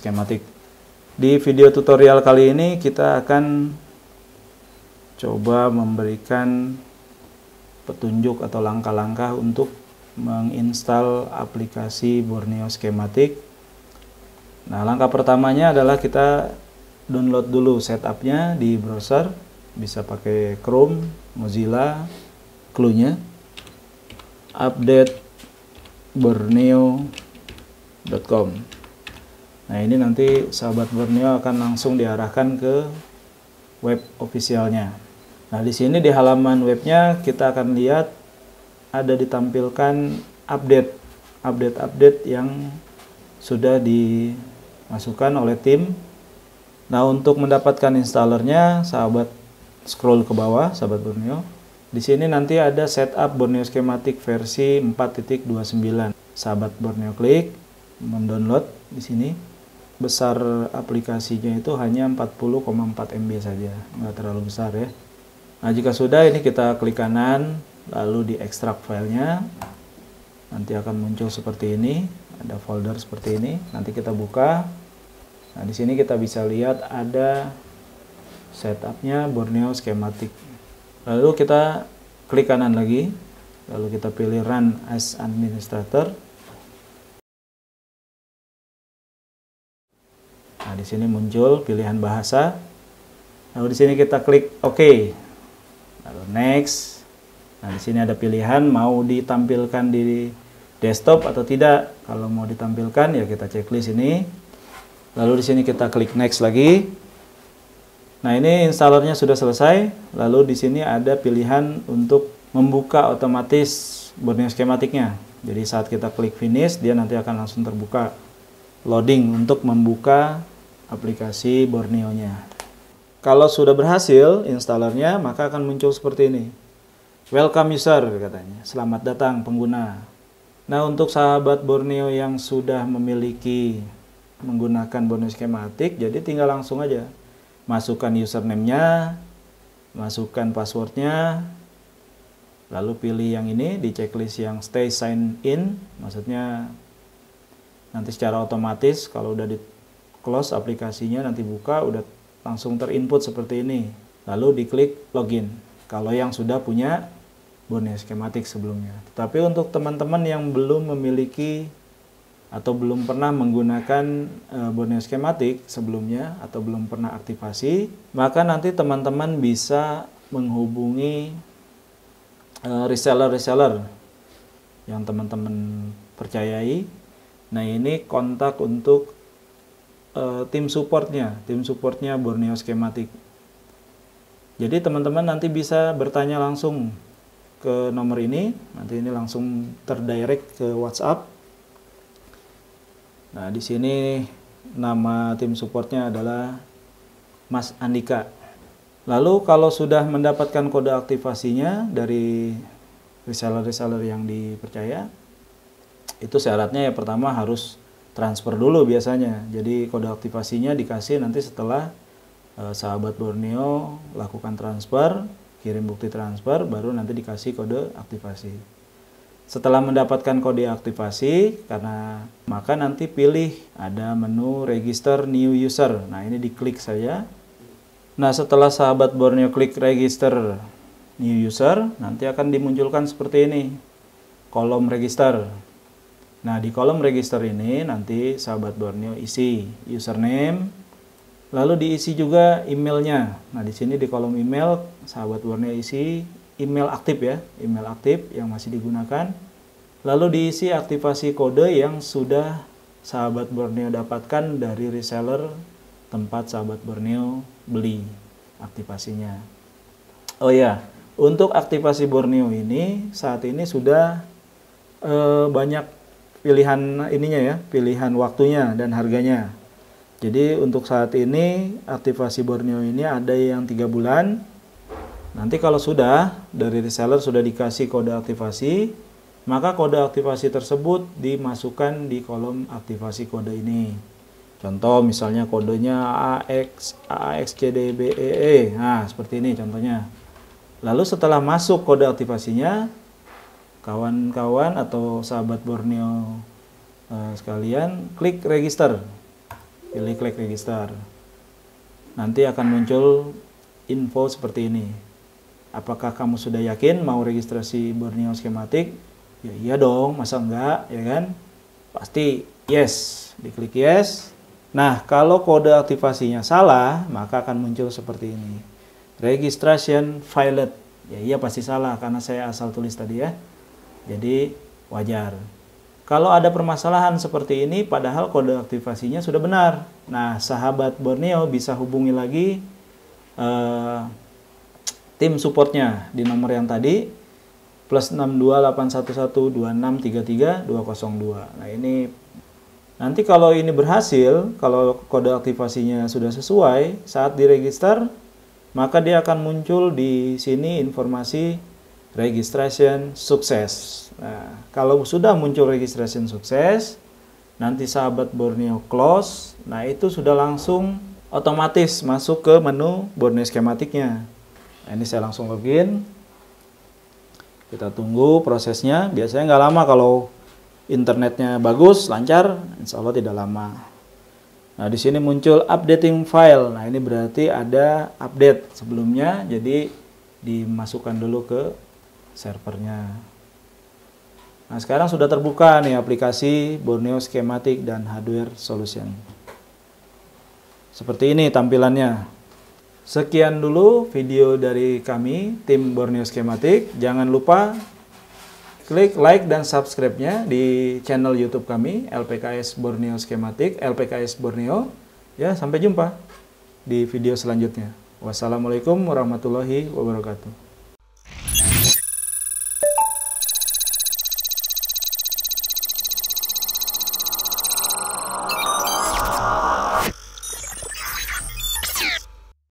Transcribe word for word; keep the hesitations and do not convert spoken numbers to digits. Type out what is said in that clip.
skematik. Di video tutorial kali ini kita akan coba memberikan petunjuk atau langkah-langkah untuk menginstal aplikasi Borneo Skematik. Nah, langkah pertamanya adalah kita download dulu setupnya di browser, bisa pakai Chrome, Mozilla, clue-nya update borneo dot com. Nah, ini nanti sahabat Borneo akan langsung diarahkan ke web officialnya. Nah, di sini di halaman webnya kita akan lihat ada ditampilkan update, update-update yang sudah dimasukkan oleh tim. Nah, untuk mendapatkan installernya, sahabat scroll ke bawah, sahabat Borneo. Di sini nanti ada setup Borneo Skematik versi empat titik dua puluh sembilan. Sahabat Borneo klik mendownload di sini. Besar aplikasinya itu hanya empat puluh koma empat M B saja, nggak terlalu besar ya. Nah, jika sudah, ini kita klik kanan, lalu di ekstrak filenya. Nanti akan muncul seperti ini, ada folder seperti ini. Nanti kita buka. Nah, di sini kita bisa lihat ada setupnya Borneo Skematik. Lalu kita klik kanan lagi, lalu kita pilih Run as Administrator. Nah, di sini muncul pilihan bahasa. Lalu di sini kita klik OK. Lalu Next. Nah, di sini ada pilihan mau ditampilkan di desktop atau tidak. Kalau mau ditampilkan ya kita checklist ini. Lalu di sini kita klik Next lagi. Nah, ini installernya sudah selesai. Lalu di sini ada pilihan untuk membuka otomatis Borneo Skematiknya. Jadi saat kita klik Finish, dia nanti akan langsung terbuka loading untuk membuka aplikasi Borneo-nya. Kalau sudah berhasil installernya, maka akan muncul seperti ini. Welcome user katanya. Selamat datang pengguna. Nah, untuk sahabat Borneo yang sudah memiliki menggunakan Borneo Skematik, jadi tinggal langsung aja masukkan username-nya, masukkan password-nya, lalu pilih yang ini di checklist yang stay sign in, maksudnya nanti secara otomatis kalau udah di close aplikasinya, nanti buka, udah langsung terinput seperti ini. Lalu diklik login kalau yang sudah punya Borneo Skematik sebelumnya. Tetapi untuk teman-teman yang belum memiliki atau belum pernah menggunakan e, Borneo Skematik sebelumnya atau belum pernah aktivasi, maka nanti teman-teman bisa menghubungi e, reseller-reseller yang teman-teman percayai. Nah, ini kontak untuk uh, tim supportnya, tim supportnya Borneo Skematik. Jadi teman-teman nanti bisa bertanya langsung ke nomor ini, nanti ini langsung terdirect ke WhatsApp. Nah, di sini nama tim supportnya adalah Mas Andika. Lalu kalau sudah mendapatkan kode aktivasinya dari reseller-reseller yang dipercaya, itu syaratnya ya pertama harus transfer dulu biasanya. Jadi kode aktivasinya dikasih nanti setelah eh, sahabat Borneo lakukan transfer, kirim bukti transfer, baru nanti dikasih kode aktivasi. Setelah mendapatkan kode aktivasi, karena maka nanti pilih ada menu register new user. Nah, ini diklik saja. Nah, setelah sahabat Borneo klik register new user, nanti akan dimunculkan seperti ini, kolom register. Nah, di kolom register ini nanti sahabat Borneo isi username, lalu diisi juga emailnya. Nah, di sini di kolom email sahabat Borneo isi email aktif ya, email aktif yang masih digunakan. Lalu diisi aktivasi kode yang sudah sahabat Borneo dapatkan dari reseller tempat sahabat Borneo beli aktivasinya. Oh ya, untuk aktivasi Borneo ini saat ini sudah eh, banyak pilihan ininya ya, pilihan waktunya dan harganya. Jadi untuk saat ini aktivasi Borneo ini ada yang tiga bulan. Nanti kalau sudah dari reseller sudah dikasih kode aktivasi, maka kode aktivasi tersebut dimasukkan di kolom aktivasi kode ini. Contoh misalnya kodenya A X A X C D B E E. Nah, seperti ini contohnya. Lalu setelah masuk kode aktivasinya, kawan-kawan atau sahabat Borneo eh, sekalian klik register. pilih klik register. Nanti akan muncul info seperti ini. Apakah kamu sudah yakin mau registrasi Borneo Skematik? Ya iya dong, masa enggak, ya kan? Pasti yes, diklik yes. Nah, kalau kode aktivasinya salah, maka akan muncul seperti ini. Registration failed. Ya iya pasti salah karena saya asal tulis tadi ya. Jadi wajar. Kalau ada permasalahan seperti ini, padahal kode aktivasinya sudah benar. Nah, sahabat Borneo bisa hubungi lagi uh, tim supportnya di nomor yang tadi, plus enam dua delapan satu satu dua enam tiga tiga dua nol dua. Nah, ini nanti kalau ini berhasil, kalau kode aktivasinya sudah sesuai, saat diregister, maka dia akan muncul di sini informasi registration sukses. Nah, kalau sudah muncul registration sukses, nanti sahabat Borneo close, nah itu sudah langsung otomatis masuk ke menu Borneo Skematiknya. Nah, ini saya langsung login. Kita tunggu prosesnya. Biasanya nggak lama kalau internetnya bagus, lancar, insya Allah tidak lama. Nah, di sini muncul updating file. Nah, ini berarti ada update sebelumnya, jadi dimasukkan dulu ke servernya. Nah, sekarang sudah terbuka nih aplikasi Borneo Skematik dan Hardware Solution. Seperti ini tampilannya. Sekian dulu video dari kami, tim Borneo Skematik. Jangan lupa klik like dan subscribe-nya di channel YouTube kami, L P K S Borneo Skematik, L P K S Borneo. Ya, sampai jumpa di video selanjutnya. Wassalamualaikum warahmatullahi wabarakatuh.